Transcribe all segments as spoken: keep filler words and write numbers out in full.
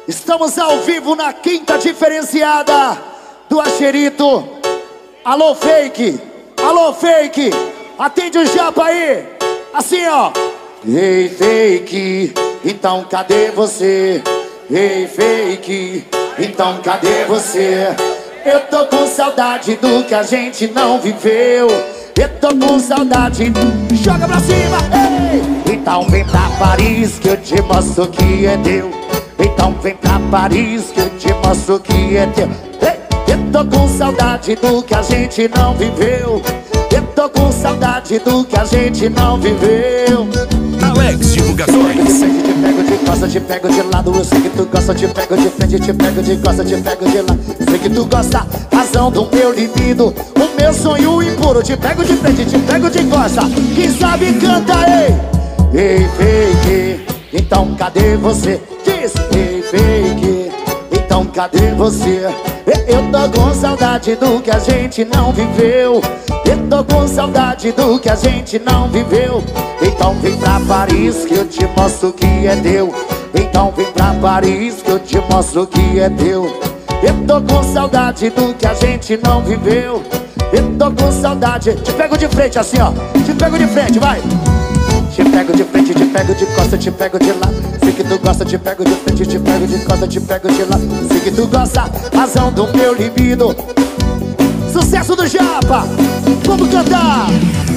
Estamos ao vivo na quinta diferenciada do Axerito. Alô, fake. Alô, fake. Atende o japa aí. Assim, ó. Ei, fake, então cadê você? Ei, fake, então cadê você? Eu tô com saudade do que a gente não viveu. Eu tô com saudade. Joga pra cima, ei! Então vem pra Paris que eu te mostro que é teu. Então vem pra Paris que eu te mostro que é teu. Ei! Eu tô com saudade do que a gente não viveu. Eu tô com saudade do que a gente não viveu. Alex Divulgações. Te pego de costa, te pego de lado. Eu sei que tu gosta, te pego de frente. Te pego de costa, te pego de lado. Eu sei que tu gosta, razão do meu libido, o meu sonho impuro. Te pego de frente, te pego de costa. Quem sabe canta, ei! Ei, fake, então cadê você? Diz, ei, fake, então cadê você? Eu tô com saudade do que a gente não viveu. Eu tô com saudade do que a gente não viveu. Então vem pra Paris que eu te mostro que é teu. Então vem pra Paris que eu te mostro que é teu. Eu tô com saudade do que a gente não viveu. Eu tô com saudade. Te pego de frente assim, ó. Te pego de frente, vai. Te pego de frente, te pego de costa, te pego de lado. Sei que tu gosta, te pego de frente, te pego de costa, te pego de lado. Sei que tu gosta, razão do meu libido. Sucesso do Japa, vamos cantar.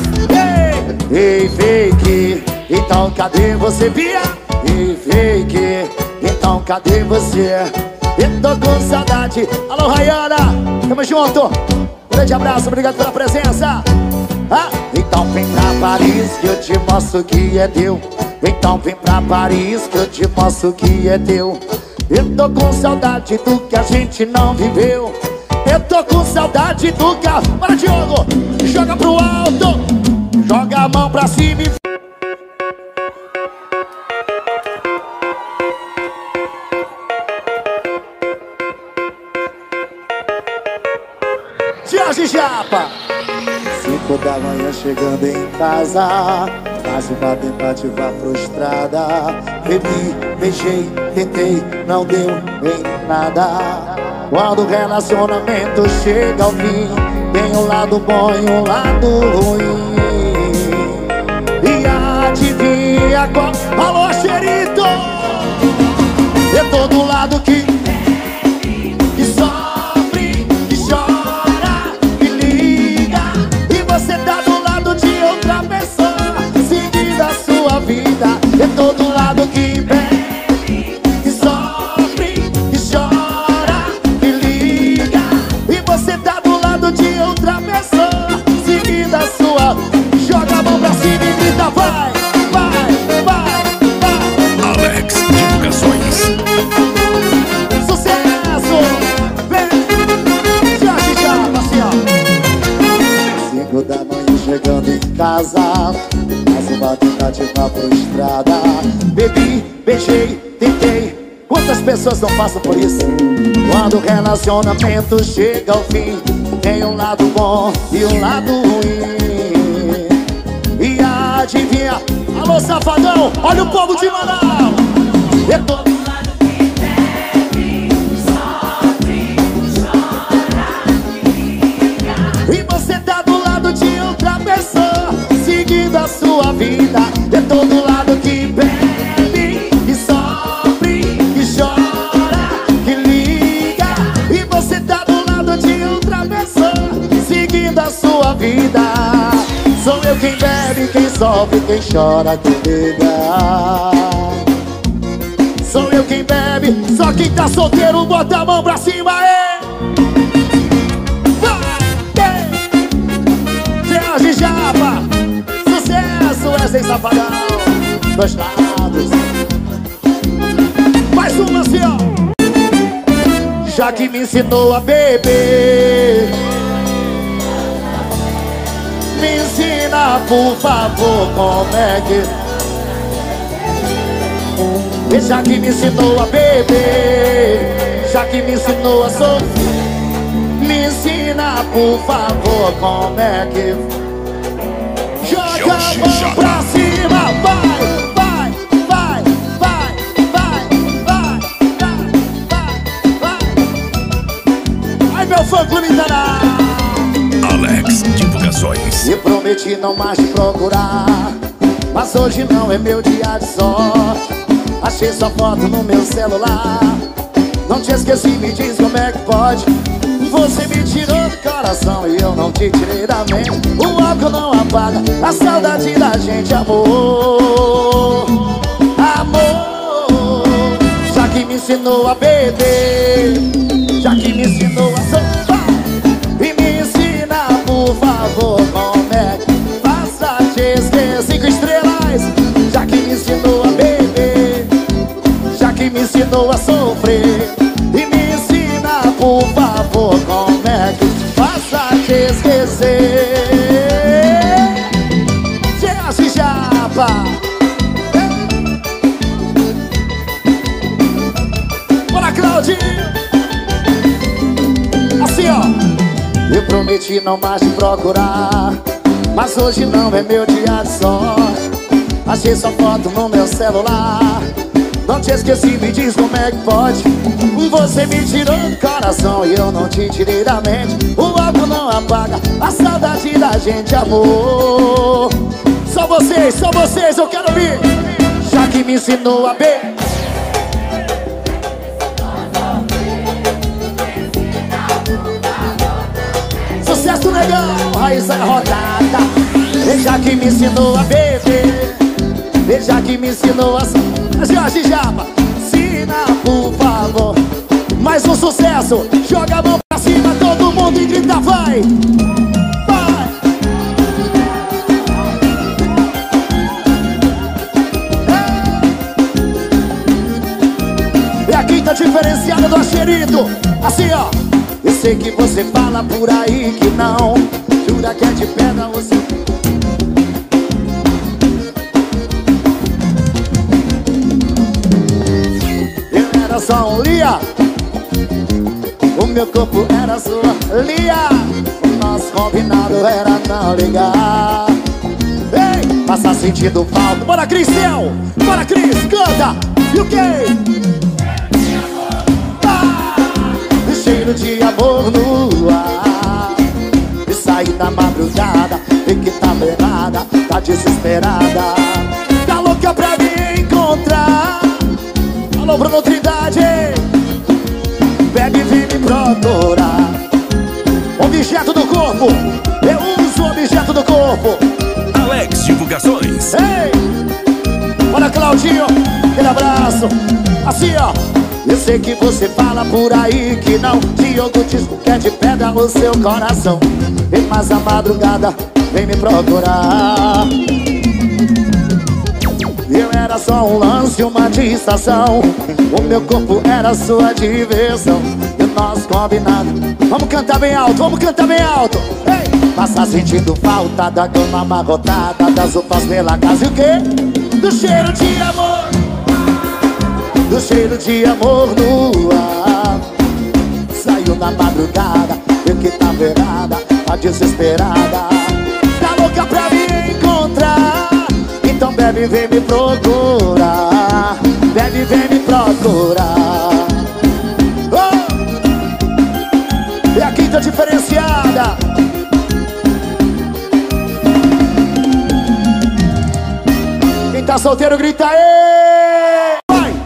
Ei, ei, fake, então cadê você, Bia? Ei, fake, então cadê você? Eu tô com saudade. Alô, Rayana, tamo junto. Grande abraço, obrigado pela presença. Ah, então vem pra Paris que eu te mostro que é teu. Então vem pra Paris que eu te mostro que é teu. Eu tô com saudade do que a gente não viveu. Eu tô com saudade do que a... Bora, Diogo! Joga pro alto! Joga a mão pra cima e... Jorge Japa! Cinco da manhã chegando em casa, mais uma tentativa frustrada. Bebi, beijei, tentei, não deu em nada. Quando o relacionamento chega ao fim, tem um lado bom e um lado ruim. E adivinha qual? Alô, Axerito! Eu tô do lado que, que sofre, que chora, que liga. E você tá do lado de outra pessoa, seguindo a sua vida. Eu tô do lado que bebe, que sofre, que chora, que liga. E você tá do lado de outra pessoa, seguindo a sua. Joga a mão pra cima e grita, vai, vai, vai, vai. Alex Divulgações. Sucesso! Vem! Jorge Japa, assim, ó. Cinco da manhã chegando em casa, mais uma tentativa frustrada. Bebi, beijei, tentei. Quantas pessoas não passam por isso? Quando o relacionamento chega ao fim, tem um lado bom e um lado ruim. E adivinha? Alô, Safadão, olha o povo de Manaus. Eu tô do lado que bebe, sofre, chora, liga. E você tá do lado de outra pessoa, seguindo a sua vida. Eu tô do lado que bebe, que sofre, que chora, que liga. E você tá do lado de outra pessoa, seguindo a sua vida. Sou eu quem bebe, quem sofre, quem chora, quem liga. Sou eu quem bebe, só quem tá solteiro bota a mão pra cima, é. Vai, Jorge Japa, sucesso, Wesley Safadão, dois lados. Mais uma assim, ó. Já que me ensinou a beber, me ensina, por favor, como é que... E já que me ensinou a beber, já que me ensinou a sofrer, me ensina, por favor, como é que... Joga a mão pra cima, vai, vai, vai, vai, vai, vai, vai. fã clube tá. Alex Divulgações. E prometi não mais te procurar, mas hoje não é meu dia de sorte. Achei sua foto no meu celular. Não te esqueci, me diz como é que pode. Você me tirou do coração e eu não te tirei da mente. O álcool não apaga a saudade da gente, amor. Amor, já que me ensinou a beber, já que me ensinou a soltar, e me ensina, por favor, como é que faça te esquecer. Cinco estrelas, já que me ensinou a beber, já que me ensinou a sofrer, e me ensina, por favor, como é que faça te esquecer. Chega-se, japa. Bora, Claudinho. Assim, ó. Eu prometi não mais te procurar, mas hoje não é meu dia de sorte. Achei sua foto no meu celular. Não te esqueci, me diz como é que pode. Você me tirou do coração e eu não te tirei da mente. O álcool não apaga a saudade da gente, amor. Só vocês, só vocês, eu quero ouvir. Já que me ensinou a beber, sucesso legal, raiz é rodada. Já que me ensinou a beber, já que me ensinou a... Jorge Japa, ensina, por favor. Mais um sucesso, joga a mão pra cima, todo mundo e grita, vai! Vai! É a quinta diferenciada do Axerito. Assim, ó. Eu sei que você fala por aí que não, jura que é de pedra você... Eu era só um Lia, o meu corpo era sua Lia. O nosso combinado era não ligar. Ei, passa sentindo falta. Bora, Cristel! Bora, Cris, canta! E o quê? Cheiro de amor no ar. E saí da madrugada, e que tá berrada, tá desesperada, tá louca pra me encontrar. Alô, Bruno Trindade, bebe, vem me procurar. Objeto do corpo, eu uso o objeto do corpo. Alex Divulgações. Ei, bora, Claudinho, aquele abraço. Assim, ó. Eu sei que você fala por aí que não, Diogo diz que é de pedra o seu coração. E mais a madrugada vem me procurar. Eu era só um lance, uma distração. O meu corpo era sua diversão. E o nosso combinado... Vamos cantar bem alto, vamos cantar bem alto. Ei! Passa sentindo falta da cama amarrotada, das roupas pela casa e o quê? Do cheiro de amor, do cheiro de amor no ar. Saiu na madrugada, eu que tá verada, tá desesperada, tá louca pra me encontrar. Então bebe, vem me procurar. Bebe, vem me procurar. Oh! É a quinta diferenciada. Quem tá solteiro grita aí.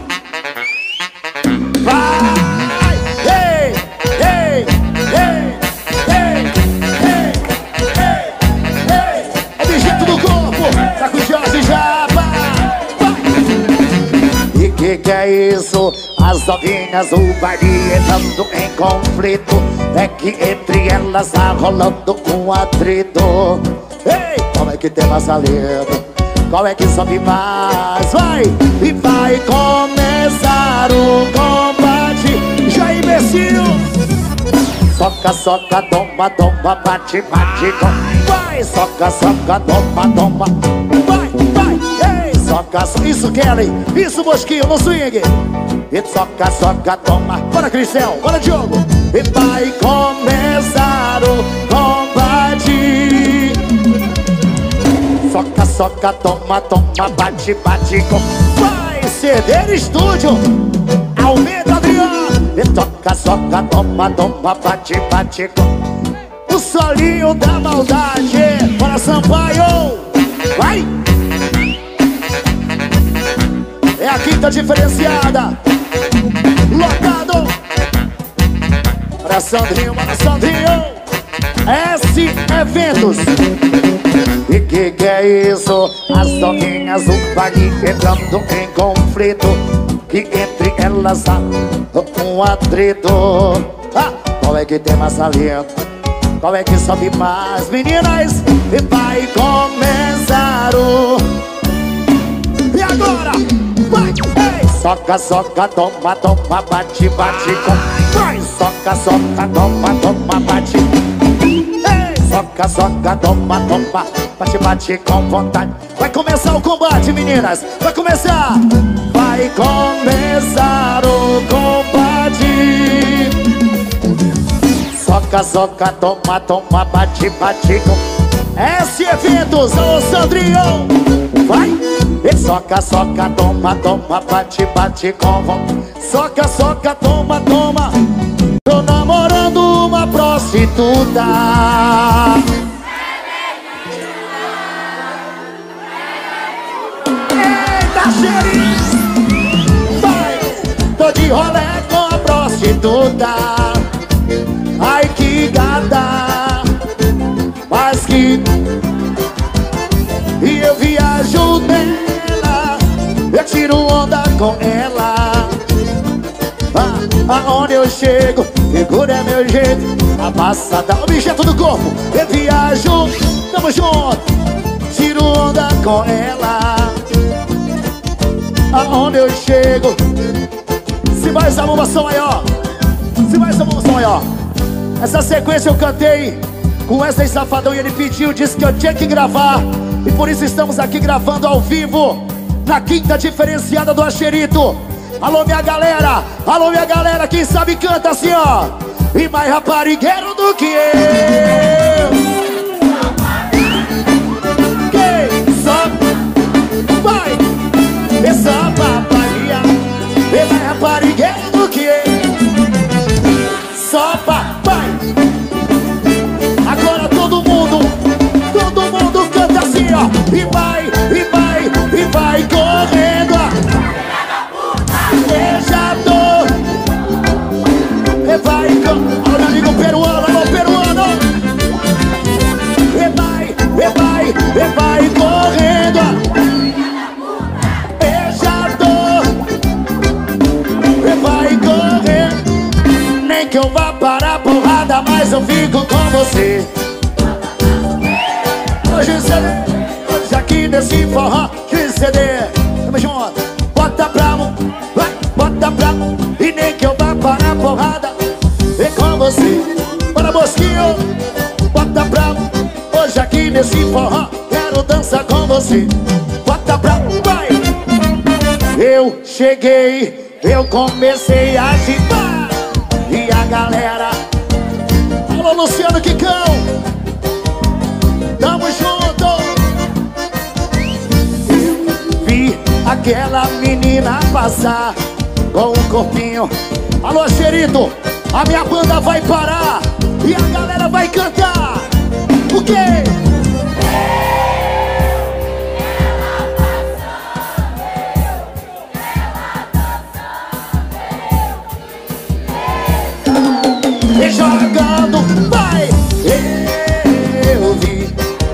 Que que é isso? As novinhas, o baile entrando em conflito. É que entre elas tá rolando um atrito. Ei, como é que tem mais salido? Qual é que sobe mais? Vai! E vai começar o combate. Já imbecil! Soca, soca, toma, toma, bate, bate, toma. Vai! Soca, soca, toma, toma. Vai, vai! Ei! Soca, isso, Kelly! Isso, Mosquinho, no swing! E soca, soca, toma. Bora, Cristel! Bora, Diogo! E vai começar o combate. Soca, soca, toma, toma, bate, bate, com... Vai, C D Estúdio! Aumenta, Adriano! E toca, soca, toma, toma, bate, bate com o solinho da maldade. Bora, Sampaio! Vai! É a quinta diferenciada. Lotado. Bora, Sandrinho, bora, Sandrinho. S Eventos. E que que é isso? As novinhas do baile entrando em conflito, que entre elas há um atrito. Ah, qual é que tem mais aliento? Qual é que sobe mais? Meninas, e vai começar o... E agora? Vai! Ei! Soca, soca, toma, toma, bate, bate com... Vai! Soca, soca, toma, toma, bate. Ei! Soca, soca, toma, toma, bate, bate com vontade. Vai começar o combate, meninas! Vai começar! Vai começar o combate. Soca, soca, toma, toma, bate, bate com S Eventos, ô Sandrinho. Vai! E soca, soca, toma, toma, bate, bate com vontade. Soca, soca, toma, toma. Tô namorando uma prostituta. Eita, xerife! Vai! Tô de rolê com a prostituta. Ai, que gata, mas que... E eu viajo nela, eu tiro onda com ela. Ah, aonde eu chego, segura é meu jeito. A passada, objeto do corpo. Eu viajo, tamo junto, tiro onda com ela. Aonde eu chego, se vai essa bomba som maior, se vai essa bomba som maior. Essa sequência eu cantei com Wesley Safadão e ele pediu, disse que eu tinha que gravar. E por isso estamos aqui gravando ao vivo na quinta diferenciada do Axerito. Alô minha galera, alô minha galera, quem sabe canta assim ó. E mais raparigueiro do que eu. Quem só vai, essa paparia. E mais raparigueiro do que eu. Só papai. Agora todo mundo, todo mundo canta assim ó. E vai, e vai, e vai correndo. Eu já tô. E vai correndo. Alô meu amigo peruano, alô peruano. E vai, e vai, e vai correndo. Eu já tô. E vai correndo. Nem que eu vá parar a porrada, mas eu fico com você. Hoje C D, hoje aqui nesse forró de C D. Tamo junto, bota pra mão, vai, bota pra mão. E nem que eu vá parar a porrada, e com você. Bora Bosquinho, bota pra mão. Hoje aqui nesse forró, quero dançar com você. Bota pra mão, vai. Eu cheguei, eu comecei a agitar. E a galera, alô Luciano Quicão, tamo junto. Eu vi aquela menina passar com um corpinho. Alô Xerito, a minha banda vai parar e a galera vai cantar. O quê? E jogando, vai, eu vi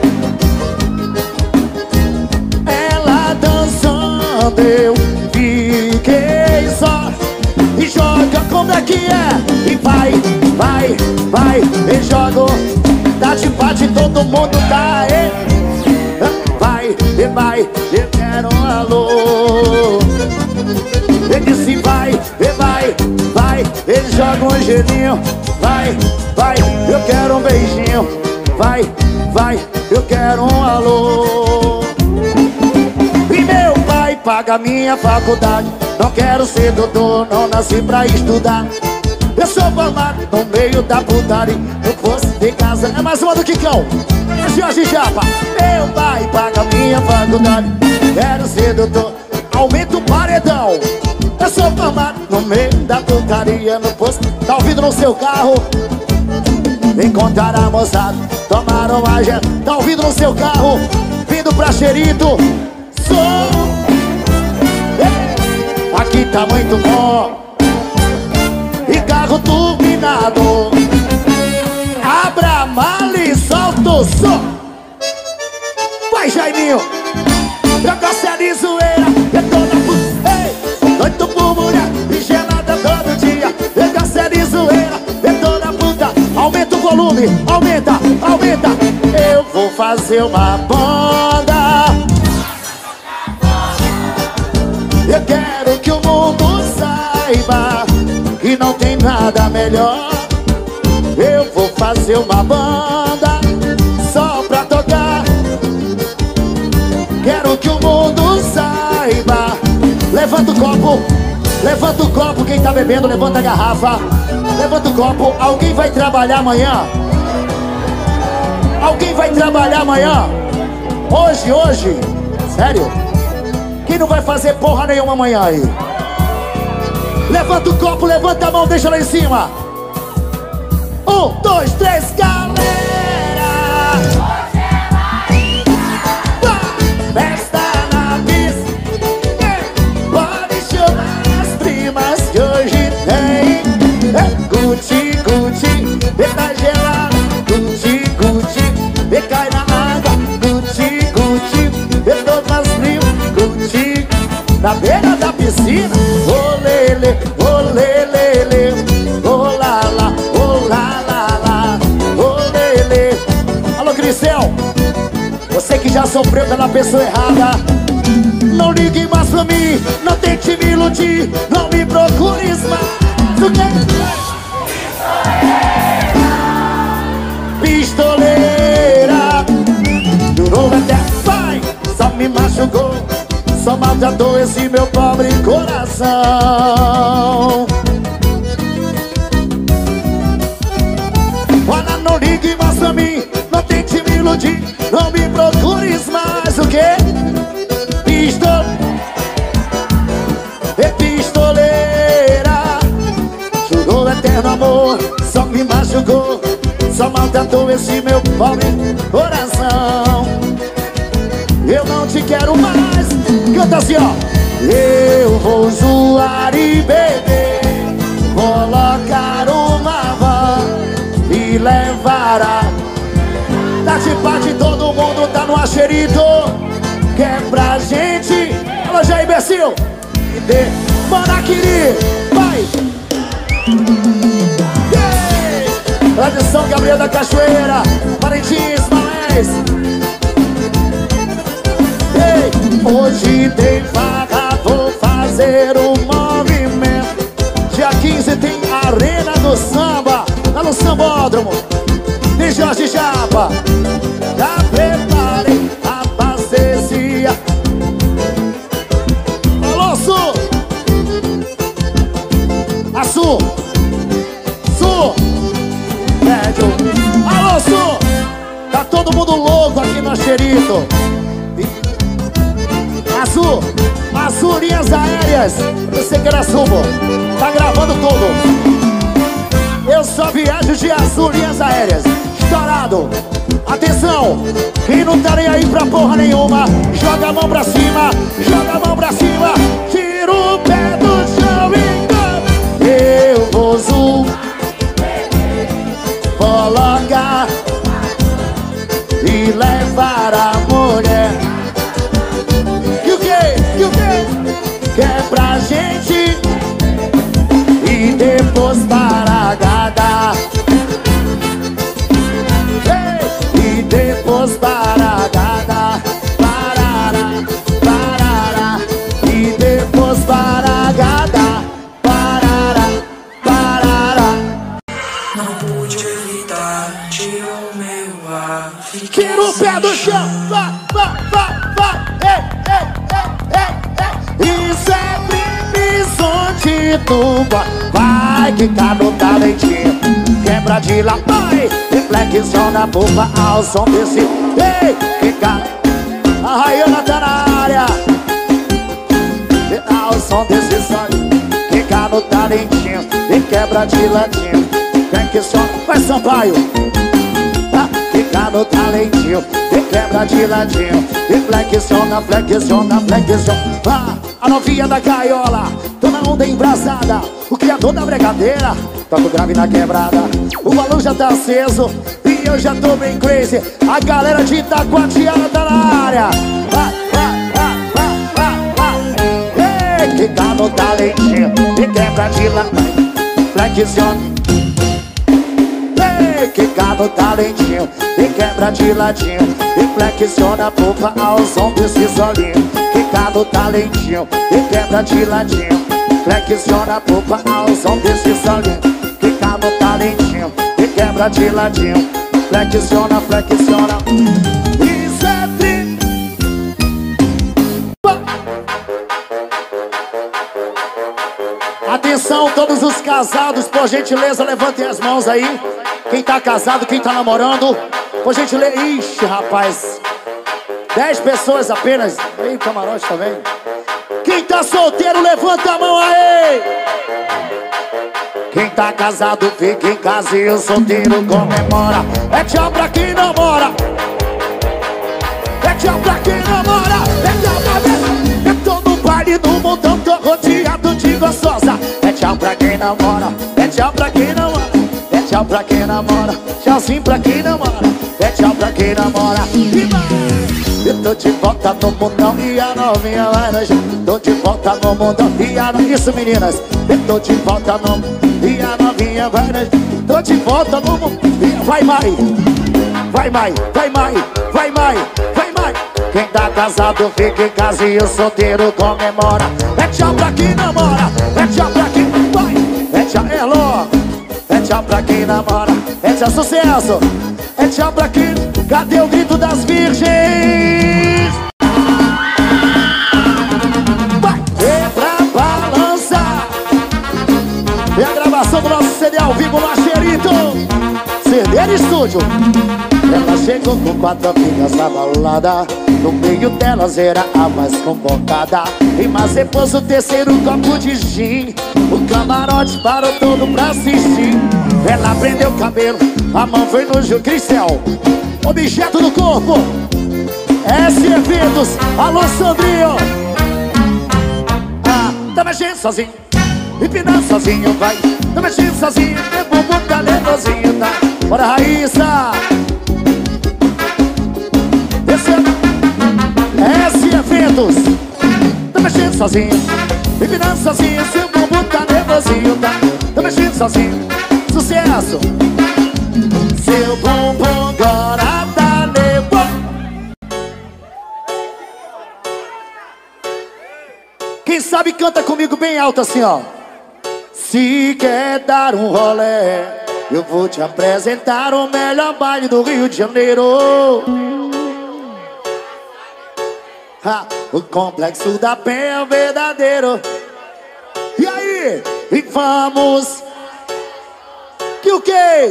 ela dançando, eu fiquei só. E joga como é que é, e vai, vai, vai, e jogo, dá de bate, todo mundo tá, e vai, e vai, eu quero um alô. Ele disse vai, e vai, vai, ele joga um gelinho. Vai, vai, eu quero um beijinho. Vai, vai, eu quero um alô. E meu pai paga minha faculdade. Não quero ser doutor, não nasci pra estudar. Eu sou formado no meio da putaria. Eu fosse de casa, é mais uma do Quicão. É Jorge Japa. Meu pai paga minha faculdade. Quero ser doutor, aumenta o paredão. É sou formado no meio da putaria no posto. Tá ouvindo no seu carro? Encontrar a moçada, tomaram uma gel. Tá ouvindo no seu carro? Vindo pra Xerito. Sou Ei, aqui tá muito bom. E carro turbinado. Abra a mala e solta o som. Vai, Jaiminho. Eu gosto de zoeira. Eu tô na puta. Ei, doido por mulher e gelada todo dia. Eu gosto de zoeira. Eu tô na puta. Aumenta o volume. Aumenta, aumenta. Eu vou fazer uma banda. Eu quero que o mundo saiba que não tem nada melhor. Eu vou fazer uma banda só pra tocar. Quero que o mundo saiba. Levanta o copo, levanta o copo. Quem tá bebendo, levanta a garrafa. Levanta o copo. Alguém vai trabalhar amanhã? Alguém vai trabalhar amanhã? Hoje, hoje? Sério? Quem não vai fazer porra nenhuma amanhã aí? Levanta o copo, levanta a mão, deixa lá em cima. Um, dois, três, galera! Festa na pista. Pode chamar as primas que hoje tem. Gucci, Gucci, vê tá gelado. Gucci, Gucci, vê cai na água. Gucci, Gucci, vê todas as primas. Gucci, na beira da piscina. Ô lele, ô lele, ô lá lá, ô lá lá lá, ô lele. Alô, Grisel, você que já sofreu pela pessoa errada, não ligue mais pra mim, não tente me iludir, não me procures mais. O que? Pistoleira, durou até vai, só me machucou. Só maltratou esse meu pobre coração. Olha, não ligue mais pra mim, não tente me iludir, não me procures mais. O quê? Pistol... É pistoleira. Jurou eterno amor, só me machucou. Só maltratou esse meu pobre coração. Eu não te quero mais. Canta assim, ó. Eu vou zoar e beber, colocar uma van e levar a... Tá de parte, todo mundo tá no Axerito. Que é pra gente... Alô, Jair Imbecil. E dê... Maraquiri, vai. Yeah. Tradição Gabriel da Cachoeira, Parintins, Malés. Hoje tem farra, vou fazer um movimento. Dia quinze tem Arena do Samba, lá no Sambódromo. De Jorge Japa. Já preparei a bacesia. Alô, Sul. A Sul. Sul. Médio. Alô, Sul. Tá todo mundo louco aqui no Axerito. Azul, Azul, linhas aéreas. Eu sei que era subo. Tá gravando tudo. Eu só viajo de Azul, linhas aéreas. Estourado. Atenção, quem não tá nem aí pra porra nenhuma, joga a mão pra cima, joga a mão pra cima. Tira o pé do chão e canta. Eu vou Azul, colocar e levar a mulher. Que é pra gente e depois para agradar. E depois para agradar. Parará, parará. E depois para agradar. Parará, parará. Não pude evitar, tirou meu ar. Tira o pé do chão, vá, vá, vá, vá. Ei, ei, ei, ei, ei. Isso é Brisonte Tuba. Vai quicar no talentinho, quebra de lá, vai. Reflexão na boca ao som desse. Ei, quicar. A Rayana tá na área, ao som desse som. fica no talentinho e quebra de ladinho. Quem que só vai Sampaio, ah, fica no talentinho e quebra de ladinho. E flexiona, flexiona, flexiona. Ah, a novinha da gaiola, tô na onda embrasada. O criador da bregadeira, toco grave na quebrada. O balão já tá aceso e eu já tô bem crazy. A galera de Itacoatiara tá na área. Vai, vai, vai, vai, vai, vai. Ei, fica no talentinho e quebra de ladinho. Flexiona. Quica no talentinho e quebra de ladinho. E flexiona a pupa ao som desse solinho. Quica no talentinho e quebra de ladinho. Flexiona a pupa ao som desse solinho. Quica no talentinho e quebra de ladinho. Flexiona, flexiona. Isso é tri. Atenção todos os casados, por gentileza levantem as mãos aí. Quem tá casado, quem tá namorando, por gentileza. Ixi, rapaz, dez pessoas apenas. Aí o camarote também. Quem tá solteiro, levanta a mão aí. Quem tá casado, fica em casa e o solteiro comemora. É tchau pra quem namora. É tchau pra quem namora. É tchau pra quem. Eu tô no baile do montão, tô rodeado de gostosa. É tchau pra quem namora. É tchau pra quem namora. É tchau pra quem namora, tchauzinho pra quem namora. É tchau pra quem namora. Eu tô de volta no mundão e a novinha vai no chão. Tô de volta no mundão e a novinha... Isso, meninas. Eu tô de volta no mundão e a novinha vai no chão. Tô de volta no mundão e... Vai, mai. Vai, mai. Vai, mai. Vai, mai. Vai, mai. Quem tá casado fica em casa e o solteiro comemora. É tchau pra quem namora. É tchau pra quem... Vai. É tchau, é louco. É tchau pra quem namora, é tchau sucesso. É tchau pra quem... Cadê o grito das virgens? Vai, é pra balançar. E a gravação do nosso C D ao vivo, Macherito. C D de estúdio. Ela chegou com quatro amigas na balada. No meio delas era a mais convocada. E mas depois o terceiro copo de gin, o camarote parou todo pra assistir. Ela prendeu o cabelo, a mão foi no Gil Cristel. Objeto do corpo S Eventos, alô Sandrinho. Ah, tá mexendo sozinho, empinando sozinho, vai. Tá mexendo sozinho, meu bumbum tá nervosinho, tá. Bora Raíssa. Descendo S Eventos. Tá mexendo sozinho, empinando sozinho, seu bumbum tá nervosinho, tá. Tá mexendo sozinho, sucesso. Seu bumbum agora tá nervoso. Quem sabe canta comigo bem alto assim, ó. Se quer dar um rolê, eu vou te apresentar o melhor baile do Rio de Janeiro. Ha, o Complexo da Penha é o verdadeiro. E aí? E vamos. Que o quê?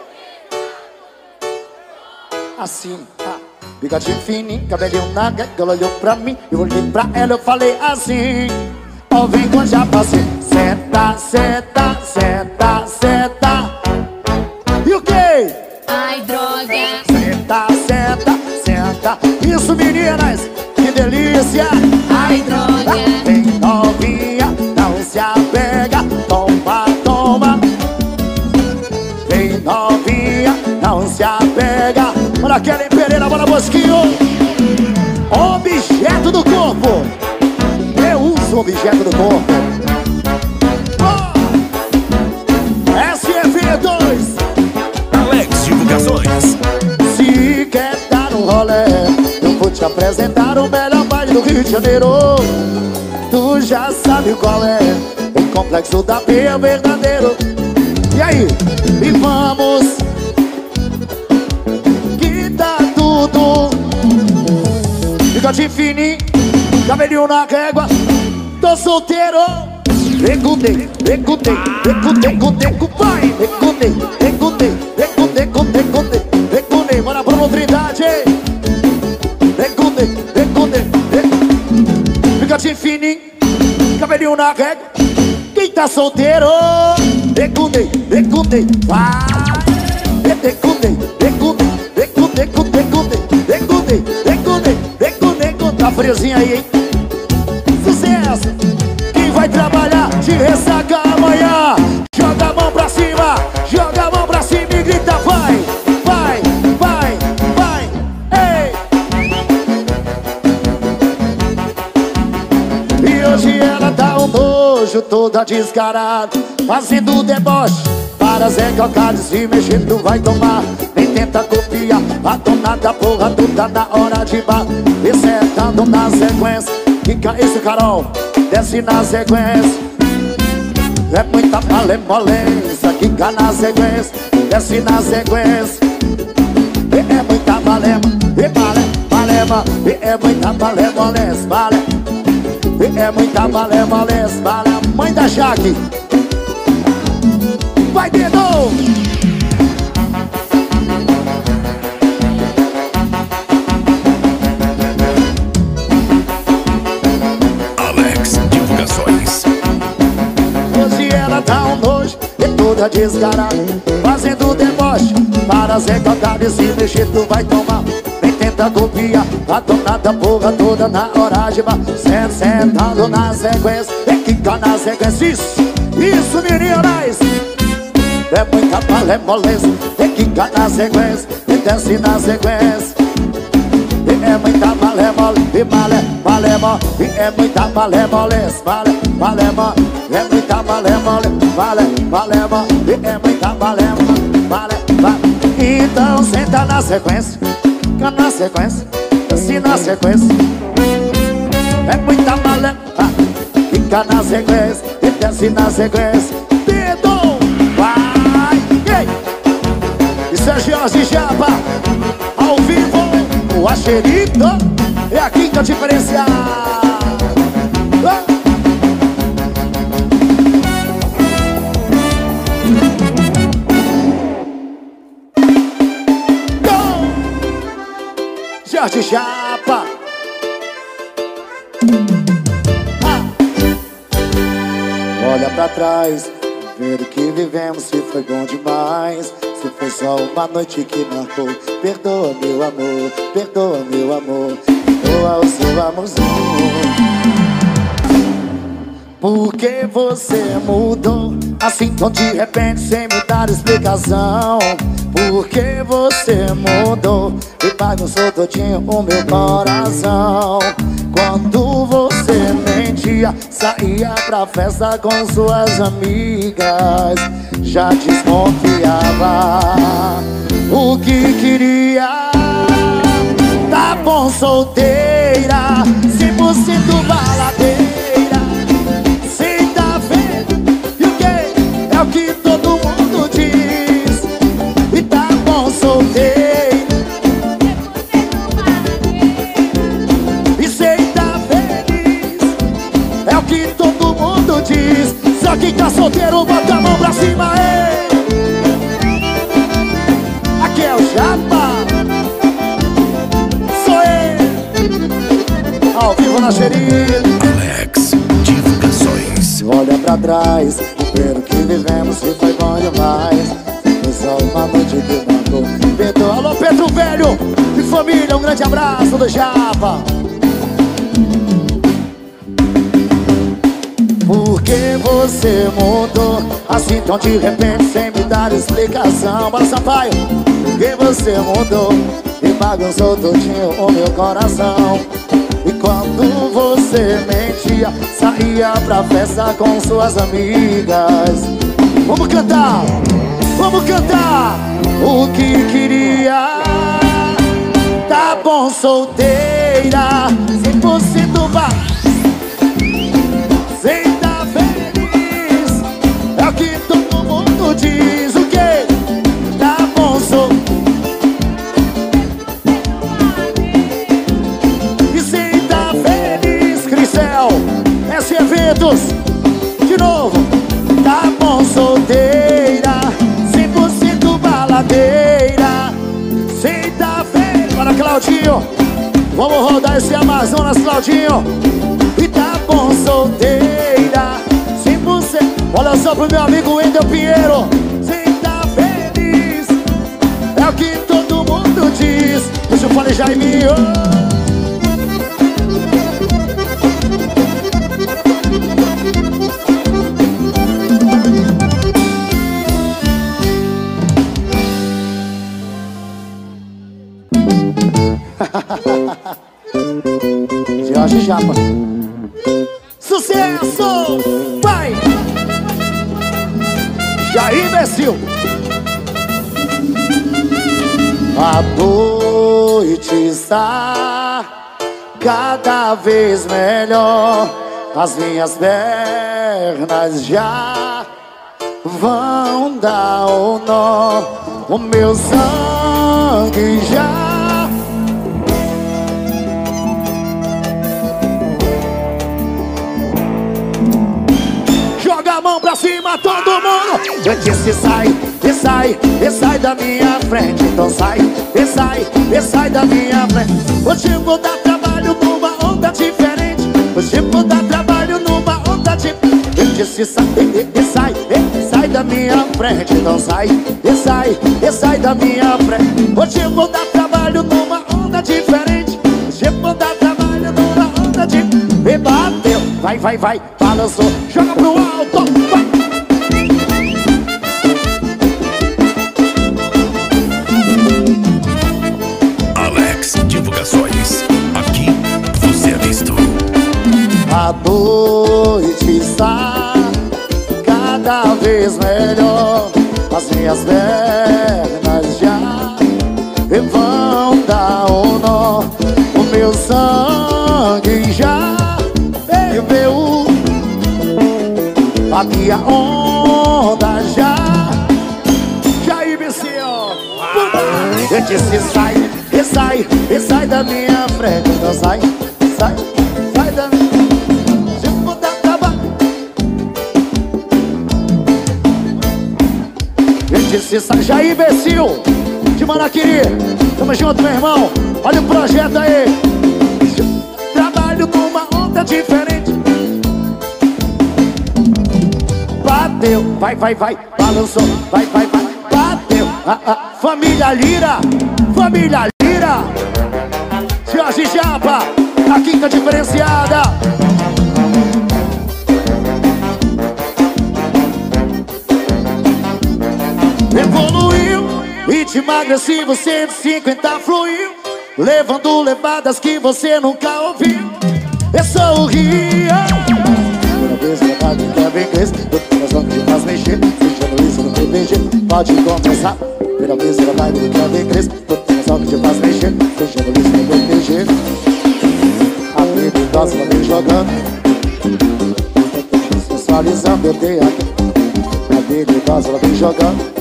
Assim, ah, bigodinho fininho, cabelinho na gaga. Ela olhou pra mim, eu olhei pra ela, eu falei assim. Ó, oh, vem com já passei. Senta, senta, senta, senta. E o quê? Ai, droga. Senta, senta, senta. Isso, meninas, que delícia. Ai, droga. Vem novinha, não se apega. Toma, toma. Vem novinha, não se apega. Bora Kelly Pereira, bora Bosquinho. Objeto do corpo. Eu uso objeto do corpo. Oh. S F dois. Alex Divulgações. Se quer dar um rolê, eu vou te apresentar o melhor baile do Rio de Janeiro. Tu já sabe qual é. O Complexo da Penha é verdadeiro. E aí? E vamos. Que tá tudo. Bigodinho fininho, cabelinho na régua. Tô solteiro. Recudei, recudei, recudei, recudei, vai. Recudei, recudei, recudei, recudei, recudei, recudei. Bora Bruno Trindade. Recudei, recudei, recudei. Bigodinho fininho, cabelinho na régua. Quem Quem tá solteiro, decudei, decudei, vai. Decudei, decudei, decudei, decudei, decudei, decudei, decudei. Tá friozinho aí, hein? Sucesso! Quem vai trabalhar de ressaca amanhã, joga a mão pra cima, joga a mão pra cima e grita vai, vai, vai, vai, ei! E hoje ela tá um nojo, toda descarada, fazendo deboche para Zé Calcado. Se mexer tu vai tomar, nem tenta copiar a dona da porra, tu tá na hora de bar. Descendo na sequência, fica esse Carol, desce na sequência. É muita malemolência, quica na sequência, desce na sequência. É muita malema, e male, malema, é muita malemolência, vale. É muita malemolência, vale. Mãe da Jaque, vai de novo. Alex Divulgações. Hoje ela tá um nojo e toda descarada, fazendo deboche para Zé Calcado. E se mexer tu vai tomar, nem tenta copiar a dona da porra toda na hora de bar. Sentando na sequência, e quica na sequência. Isso, isso meninas. É muita malemolência, e quica na sequência, e desce na sequência. É muita malemolência, e male, malemo, e é muita malemolência, male, malemo, é muita malemolência, male, malemo, e é muita malemo, male, male. Então senta na sequência, fica na sequência, desce na sequência. É muita malema, fica na sequência, e desce na sequência. Dedo, vai, ei! Isso é Jorge Japa, ao vivo, o Axerito, é aqui que eu diferenciar. Jorge Japa. Ah. Olha pra trás, ver o que vivemos, se foi bom demais, se foi só uma noite que marcou. Perdoa meu amor, perdoa meu amor, perdoa o seu amorzinho. Porque você mudou assim tão de repente, sem me dar explicação. Porque você mudou e bagunçou todinho o meu coração. Quando você mentia, saía pra festa com suas amigas, já desconfiava o que queria. Tá bom solteira, cem por cento baladeira, sem tá vendo. E o que? É o que todo mundo diz. E tá bom solteira, e sem tá feliz, é o que todo mundo diz. Só quem tá solteiro bota a mão pra cima, ei! Aqui é o Japa, sou eu, ao vivo na xerida. Alex Divulgações. Olha pra trás, ver o que vivemos, se foi bom demais, foi só uma noite que marcou. Pedro, alô Pedro Velho e família, um grande abraço do Japa. Porque você mudou assim tão de repente, sem me dar explicação. Bora Sampaio. Porque você mudou e bagunçou todinho o meu coração. E quando você mentia, saía pra festa com suas amigas. Vamos cantar, vamos cantar. O que queria, tá bom solteira, cem por cento vai, sem tá feliz, é o que todo mundo diz. O que? Tá bom solteira, e sem tá feliz. Crisel, S Eventos, de novo. Tá bom solteira, cem por cento baladeira, sem tá feliz. Para Claudinho, vamos rodar esse Amazonas, Claudinho. E tá bom solteira, cem por cento. Olha só pro meu amigo Wendel Pinheiro. Cê tá feliz, é o que todo mundo diz. Deixa eu falar, Jaiminho. Jorge Japa. Sucesso! Vai! Jair Imbecil. A noite está cada vez melhor. As minhas pernas já vão dar o nó. O meu sangue já joga a mão pra cima, todo mundo. Eu disse sai, e sai, e sai da minha frente. Então sai, e sai, e sai da minha frente. Hoje vou dar trabalho numa onda diferente. Hoje vou dar trabalho numa onda diferente. Eu disse sai, e, e sai, e sai da minha frente. Então sai, e sai, e sai da minha frente. Hoje vou dar trabalho numa onda diferente. Hoje vou dar trabalho numa onda diferente. E bateu, vai, vai, vai, balançou, joga pro alto, vai. Alex Divulgações, aqui você é visto. A noite está cada vez melhor. As minhas pernas já vão dar um nó. O meu sangue já bebeu, a minha onda já já iniciou. Eu disse sai, e sai, e sai da minha frente. Então sai, sai, sai da minha frente. Se puder trabalho. Eu disse sai, já imbecil de Maraquiri. Tamo junto, meu irmão. Olha o projeto aí. Trabalho numa onda diferente. Bateu, vai, vai, vai, balançou, vai, vai, vai, bateu. Ah, ah. Família Lira, família Lira. Jorge Japa, a quinta diferenciada. Evoluiu, ritmo agressivo, cento e cinquenta fluiu, levando levadas que você nunca ouviu. Eu sou o Rio. Primeira vez que eu pago em quebra inglês, eu tenho razão que te faz mexer. Fechando isso no meu B G, pode confessar. Primeira vez que eu pago em quebra inglês, eu tenho razão que te faz mexer. Fechando isso no meu B G. A habilidosa ela vem jogando, sensualizando, eu dei aqui. A habilidosa ela vem jogando.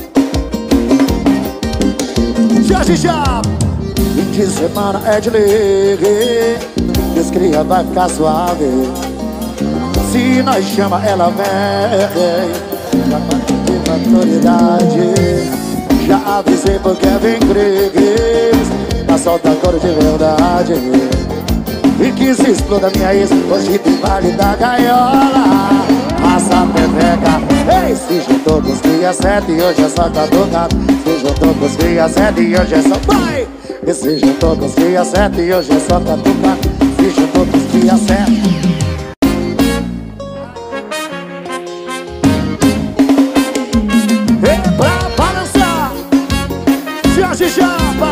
Jorge Japa. Fim de semana é de lei, descria vai ficar suave. Se nós chama ela vem, com autoridade. Já avisei porque vem Cris, mas solta a cor de verdade. E que se exploda minha ex, hoje tem vale da gaiola. Massa pepeca, ei, se juntou com os cria sete e hoje é só catucado. Se juntou com os cria sete e hoje é só vai. E se juntou com os cria sete e hoje é só catucado. Se juntou com os cria sete. E pra balançar, Jorge Japa.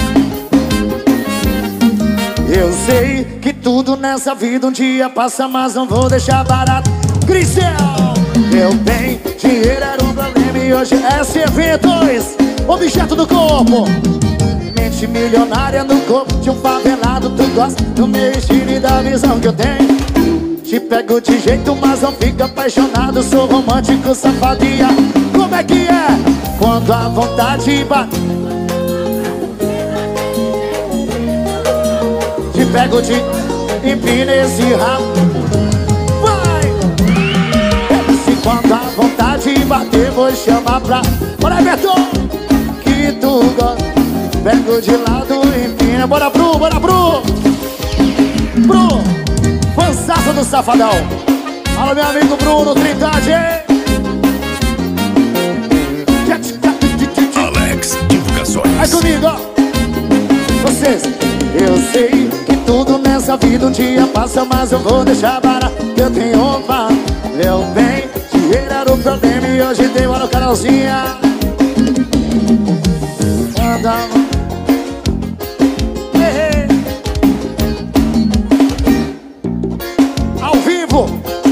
Eu sei que tudo nessa vida um dia passa, mas não vou deixar barato. Crisel, meu bem, dinheiro era um problema e hoje é C V dois, objeto do corpo. Mente milionária no corpo de um favelado. Tu gosta do meu estilo e da visão que eu tenho. Te pego de jeito, mas não fica apaixonado. Sou romântico, safadinha. Como é que é? Quando a vontade bate, te pego de empina esse rabo. Vai! Se quando a vontade bater, vou chamar pra... Bora, Beto! Que tu gosta. Pego de lado, empina. Bora, Bru, bora, Bru! Bru! Fanzaça do Safadão. Fala, meu amigo Bruno Trindade. vida um dia passa, mas eu vou deixar barato. Eu tenho uma, meu bem. Dinheiro era o problema e hoje tem uma Carolzinha. Ao vivo.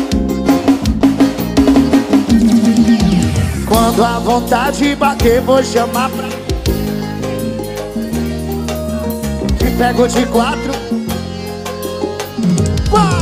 Quando a vontade bater, vou chamar pra... Te pego de quatro. Vai,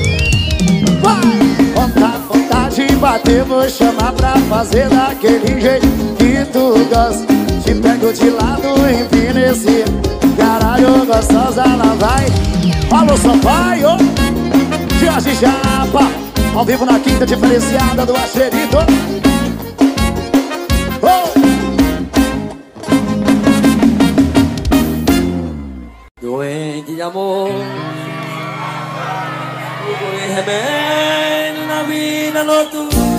vai. Quando a vontade bater, vou chamar pra fazer daquele jeito que tu gosta. Te pego de lado, empina esse caralho gostosa, ela vai. Alô, Sampaio, Jorge Japa, ao vivo na quinta diferenciada do Axerito. Oh. Doente de amor, o remédio na vida noturna.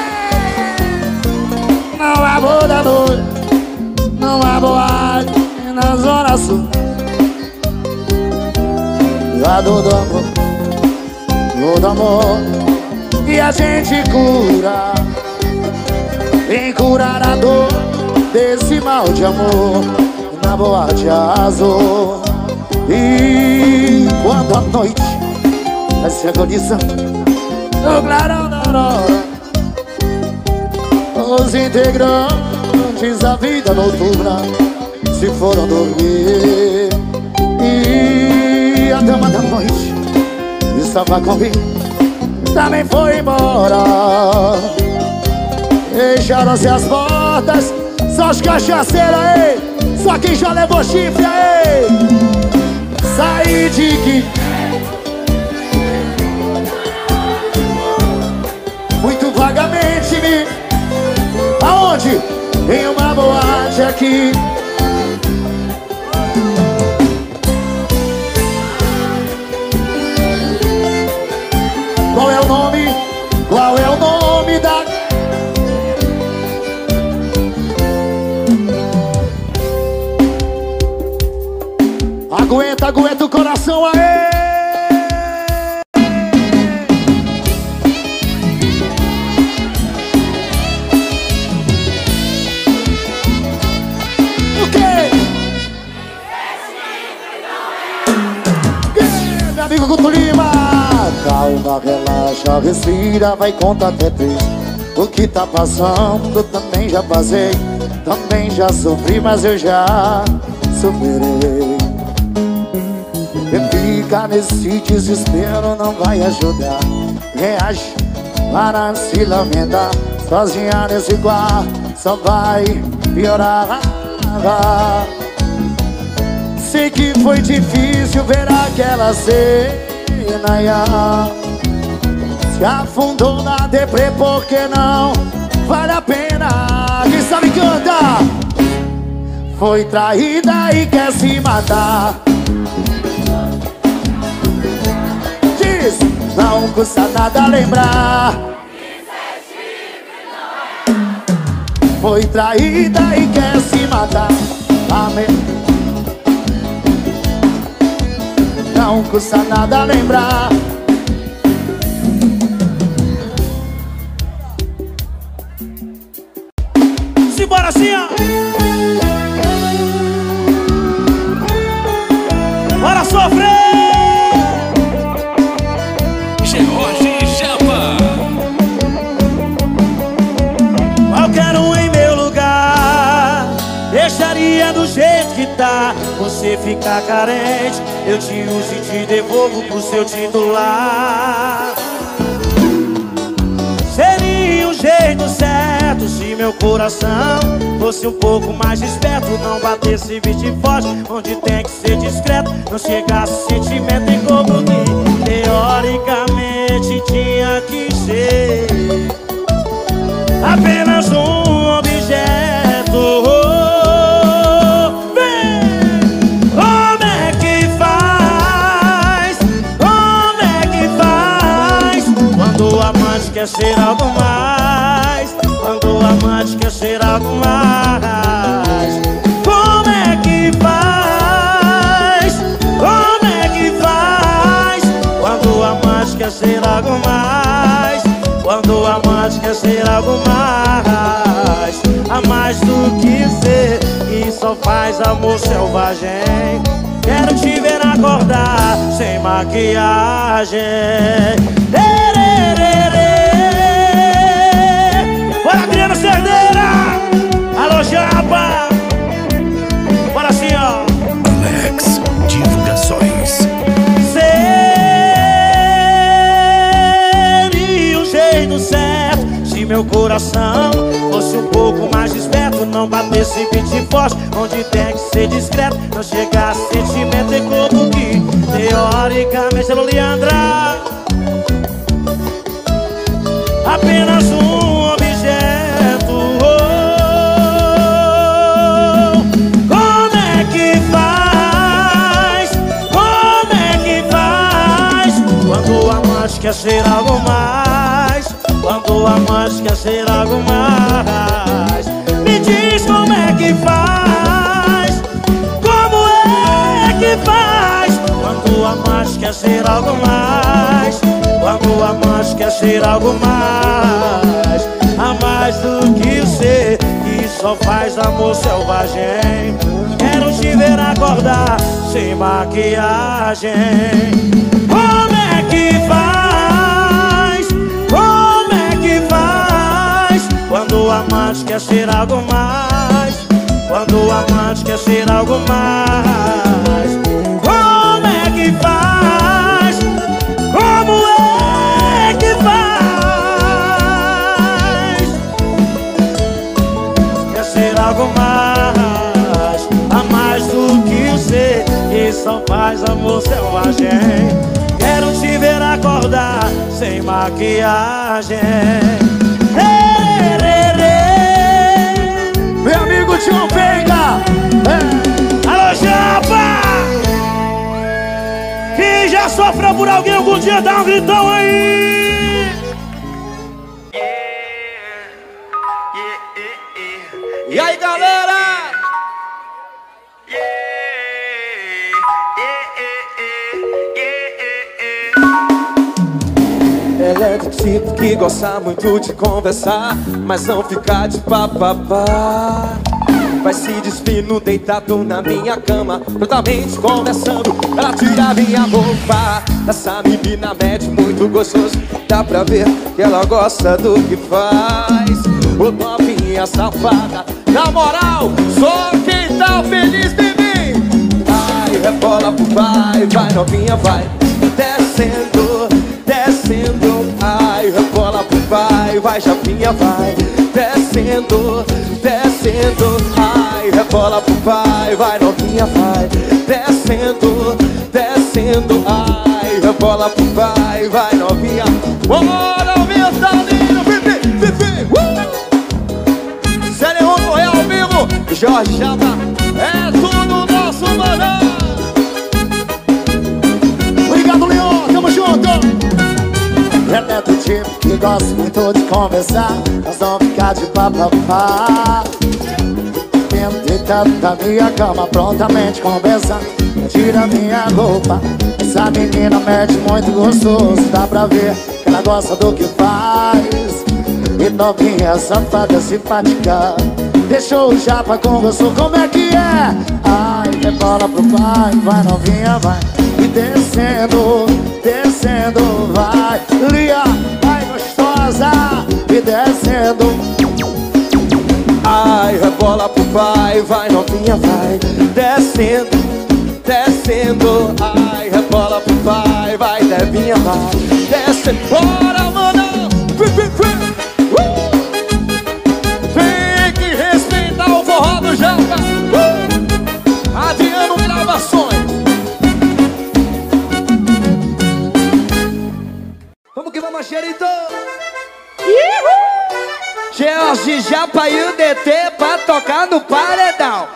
Não há boa da noite, não há boate na zona sul. A dor do amor, dor do amor, e a gente cura. Vem curar a dor desse mal de amor na boate azul. E quando a noite vai se agonizando no clarão da aurora, os integrantes da vida noturna se foram dormir. E a dama da noite estava comigo, também foi embora. Fecharam-se as portas, só os cachaceiros aí, só quem já levou chifre aí. Saí de que muito vagamente me... Aonde? Em uma boate aqui. Qual é o nome? Qual é o nome da... Aguenta, aguenta o coração aí. O quê? Meu amigo Guto Lima. Calma, relaxa, respira, vai contar até três. O que tá passando também já passei, também já sofri, mas eu já superei. E ficar nesse desespero não vai ajudar. Reage para se lamentar. Sozinha nesse quarto só vai piorar. Sei que foi difícil ver aquela cena, ya. Se afundou na deprê, porque não vale a pena. Quem sabe canta. Foi traída e quer se matar. Diz, não custa nada lembrar. Foi traída e quer se matar. Amém. Não custa nada lembrar. Simbora assim, ó. Bora sofrer. Jorge Japa. Qualquer um em meu lugar deixaria do jeito que tá. Você ficar carente, eu te uso e te devolvo pro seu titular. Seria o jeito certo se meu coração fosse um pouco mais esperto. Não batesse vinte forte, onde tem que ser discreto. Não chegasse sentimento em como que teoricamente tinha que ser apenas um objeto. Vem! Como é que faz? Como é que faz? Quando o amante quer ser algo mais. Quando o amante quer ser algo mais. Como é que faz? Como é que faz? ser algo mais. Quando o amante quer ser algo mais, a mais do que ser, e só faz amor selvagem. Quero te ver acordar sem maquiagem. Bora, Adriana Cerdeira! Alô, Japa! Bora assim, ó. Alex Divulgações. Seria o jeito certo se meu coração fosse um pouco mais esperto, não batesse beat forte onde tem que ser discreto, não chegasse sentimento em corpo que teoricamente é Leandra, apenas um objeto. Oh, como é que faz? Como é que faz? Quando o amante quer ser algo mais, quando o amante quer ser algo mais. Me diz como é que faz, como é que faz? Quando o amante quer ser algo mais, quando o amante quer ser algo mais, a mais do que o ser, que só faz amor selvagem. Quero te ver acordar sem maquiagem. Como é que faz? Como é que faz? Quando o amante quer ser algo mais, quando o amante quer ser algo mais. Como é que faz? Como é que faz? Quer ser algo mais, a mais do que o ser, e só faz amor selvagem. Quero te ver acordar sem maquiagem. Meu amigo Tião Veiga, é. Alô, Japa! Quem já sofreu por alguém algum dia, dá um gritão aí! E aí, galera? Ela é do tipo que gosta muito de conversar, mas não fica de papapá. Vai se despindo deitado na minha cama, totalmente conversando, ela tira minha roupa. Essa menina mete muito gostoso, dá pra ver que ela gosta do que faz. Ô novinha safada, na moral, só quem tá feliz de mim. Ai, rebola pro pai, vai novinha, vai descendo, descendo. Ai, rebola pro pai, vai japinha, vai descendo, descendo. Ai, rebola pro pai, vai novinha, vai descendo, descendo. Ai, rebola pro pai, vai novinha. Bora, novinha, tá lindo, Fifi, Fifi, uh! Série um no Real Vivo, Jorge Japa, é tudo nosso, mano. Obrigado, Leon, tamo junto. Ela é do tipo que gosta muito de conversar, mas não ficar de papapá. Tempo deitado na minha cama, prontamente conversando, tira minha roupa. Essa menina mete muito gostoso, dá pra ver que ela gosta do que faz. E novinha, safada, simpática, deixou o Japa com gosto, como é que é? Ai, rebola pro pai, vai novinha, vai. E descendo, descendo, vai. Lia, vai gostosa, e descendo. Ai, rebola pro pai, vai novinha, vai descendo, descendo. Ai, rebola pro pai, vai Debinha, vai descendo. Bora, mano! Uh! Tem que respeitar o forró do Japa. uh! Adriano Gravações. Vamos que vamos, xerito! George Japa e o D T pra tocar no paredão.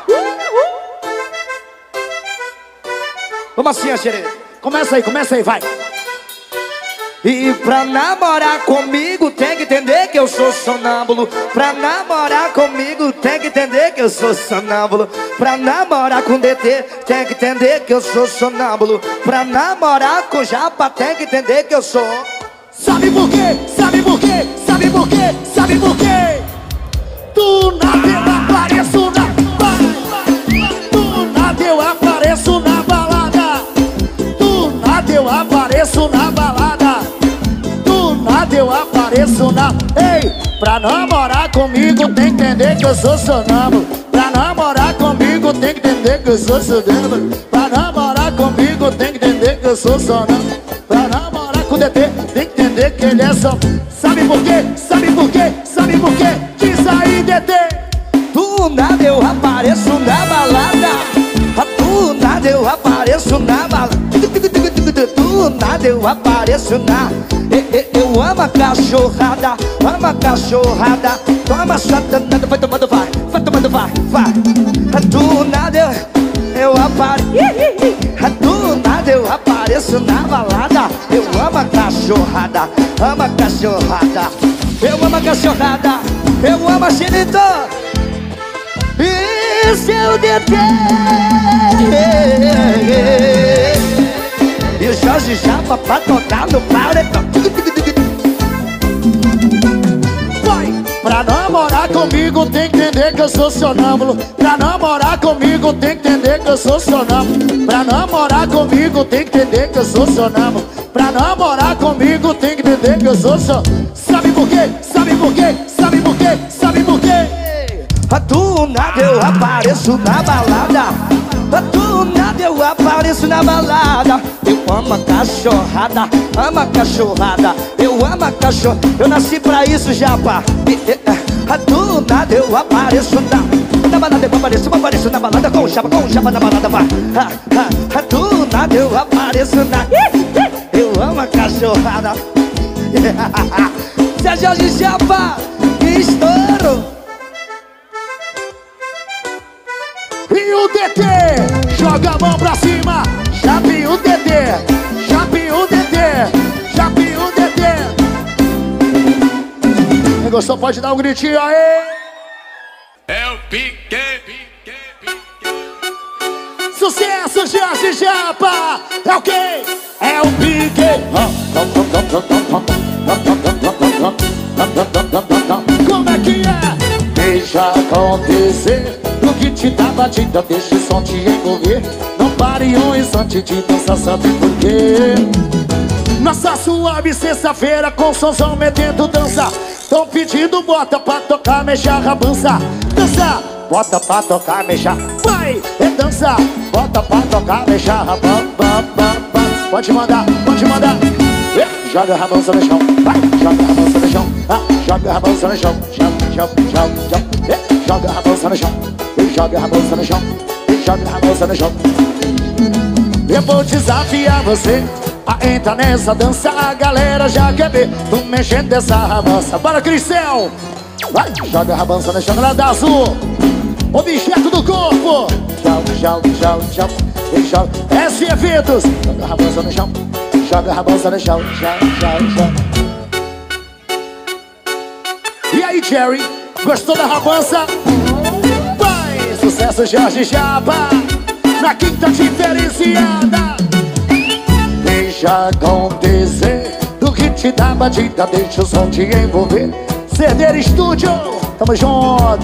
Vamos assim, xerê. Começa aí, começa aí, vai. E pra namorar comigo tem que entender que eu sou sonâmbulo. Pra namorar comigo tem que entender que eu sou sonâmbulo. Pra namorar com D T tem que entender que eu sou sonâmbulo. Pra namorar com Japa tem que entender que eu sou Sabe por quê? Sabe por quê? Sabe por quê? Sabe por quê? Do nada eu apareço na Do nada eu apareço na balada. Do nada eu apareço na balada. Do nada eu apareço na... Ei, pra namorar comigo tem que entender que eu sou sonâmbulo. Pra namorar comigo tem que entender que eu sou sonâmbulo. Pra namorar comigo tem que entender que eu sou sonâmbulo. Pra namorar com o D T tem que entender que ele é só... Sabe por quê? Sabe por quê? Sabe por quê? Diz aí, D T. Do nada eu apareço na balada. Do nada eu apareço na balada. Do nada eu apareço na... Eu amo a cachorrada, amo a cachorrada. Toma sua danada, vai tomando, vai, vai tomando, vai, vai. Do nada eu, eu apareço. Do nada eu apareço na balada. Eu amo a cachorrada, amo a cachorrada. Eu amo a cachorrada, eu amo a xeritã. E seu D T e o Jorge Japa pra tocar no paredão. Vai! Pra namorar comigo tem que entender que eu sou sonâmbulo. Pra namorar comigo tem que entender que eu sou sonâmbulo. Pra namorar comigo tem que entender que eu sou sonâmbulo. Pra namorar comigo tem que entender que eu sou sonâmbulo. Sabe por quê? Sabe por quê? Sabe por quê? Sabe por quê? Do nada eu apareço na balada. Do nada eu apareço na balada. Eu amo a cachorrada, amo a cachorrada. Eu amo a cachorrada. Eu nasci pra isso, Japa. Do nada eu apareço na, na balada. Eu apareço, eu apareço na balada com o Japa, com o Japa na balada, vai. Do nada eu apareço na... Eu amo a cachorrada. Zé Jorge Japa, que estouro. E o D T, joga a mão pra cima. Chape o D T, chape o D T, chape o D T. Quem gostou pode dar um gritinho aí. É o pique, pique, pique. Sucesso, Jorge Japa. É o quê? É o pique. Como é que é? Deixa acontecer. O que te dá batida, deixa o som te envolver. Não pare um instante de dançar, sabe por quê? Nossa suave sexta-feira com somzão metendo dança. Tão pedindo bota pra tocar, mexa a rabança. Dança, bota pra tocar, mexa. Vai, é dança, bota pra tocar, mexa a rabança. Pode mandar, pode mandar. Joga a rabança no chão, vai, joga a rabança no chão. Ah, joga a rabança no chão, chão, chão, chão, chão. Joga a rabança no chão, joga a rabança no chão, joga a rabança no chão. Eu vou desafiar você a entrar nessa dança. A galera já quer ver tu mexendo dessa rabança. Bora, Cristel! Vai, joga a rabança no chão, nada azul. Objeto do corpo. Tchau, tchau, tchau, tchau. Joga. S Eventos. Joga a rabança no chão, joga a rabança no chão. Tchau, tchau, tchau. E aí, Jerry? Gostou da rabança? Vai! Sucesso, Jorge Japa. Na quinta diferenciada. Deixa acontecer. Do que te dá batida, deixa o som te envolver. Cerdeira Estúdio, tamo junto.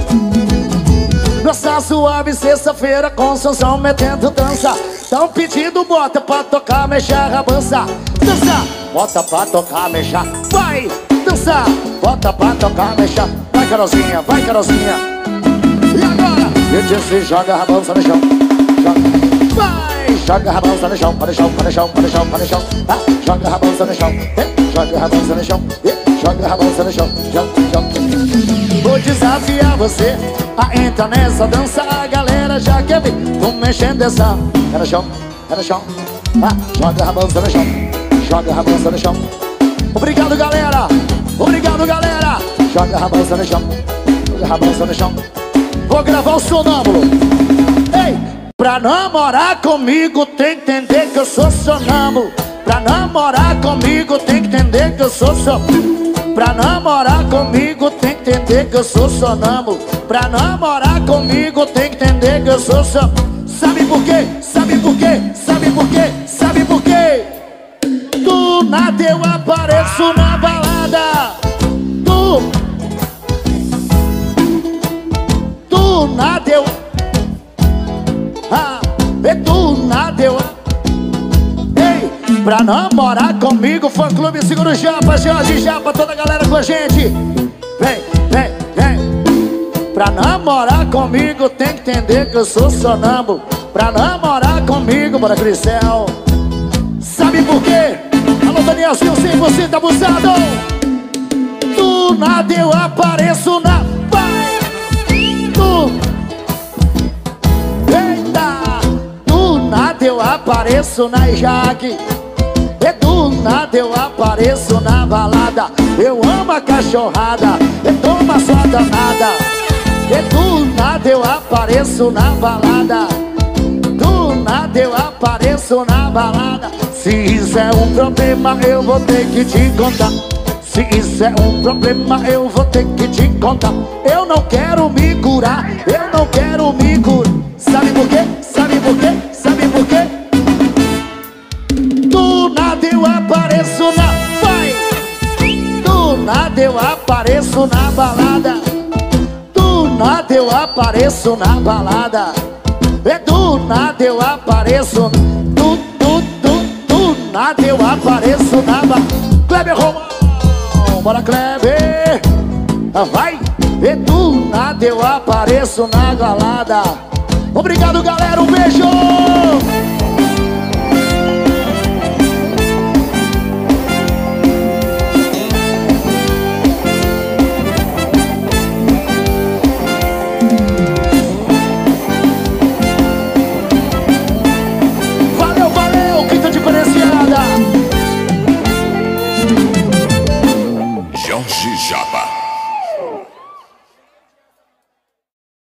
Nossa suave sexta-feira com somzão metendo dança. Tão pedindo bota pra tocar, mexa a rabança. Dança, bota pra tocar, mexa. Vai! Dança, bota pra tocar, mexa. Vai, Carolzinha, vai, Carolzinha. E agora? Eu disse, joga a rabança no chão. Joga. Vai, joga a rabança no chão. Para o chão, para o chão, para o chão, para o chão. Ah, joga a rabança no chão. Joga a rabança no chão. Joga a rabança no chão. Vou desafiar você a entrar nessa dança. A galera já quer ver tu mexendo essa. É no chão, é no chão. Ah, joga a rabança no chão. Joga a rabança no chão. Obrigado, galera. Obrigado, galera. Joga a rabança no chão. Joga a rabança no chão. Vou gravar o sonâmbulo. Ei! Pra namorar comigo tem que entender que eu sou sonâmbulo. Pra namorar comigo tem que entender que eu sou sonâmbulo. Pra namorar comigo tem que entender que eu sou sonâmbulo. Pra namorar comigo tem que entender que eu sou sonâmbulo. Sabe por quê? Sabe por quê? Sabe por quê? Sabe por quê? Do nada eu apareço na balada. Do Do nada eu Ah, e do nada eu Ei, pra namorar comigo, fã clube Seguro Japa, Jorge Japa, toda a galera com a gente. Vem, vem, vem. Pra namorar comigo tem que entender que eu sou sonâmbulo. Pra namorar comigo, bora Crisel. Sabe por quê? Alô Danielzinho, cem por cento abusado. Do nada eu apareço na... Vai! Do... Eita! Do nada eu apareço na Jaque. E do nada eu apareço na balada. Eu amo a cachorrada, e toma só danada. E do nada eu apareço na balada. Do nada eu apareço na balada. Se isso é um problema eu vou ter que te contar. Se isso é um problema eu vou ter que te contar. Eu não quero me curar, eu não quero me curar. Sabe por quê? Sabe por quê? Sabe por quê? Do nada eu apareço na... Vai! Do nada eu apareço na balada. Do nada eu apareço na balada. E do nada eu apareço. Do, do, do, do nada eu apareço na balada. Kleber Romão, bora Kleber. Vai! E do nada eu apareço na balada. Obrigado, galera, um beijo! Valeu, valeu, quinta diferenciada. Jorge Japa.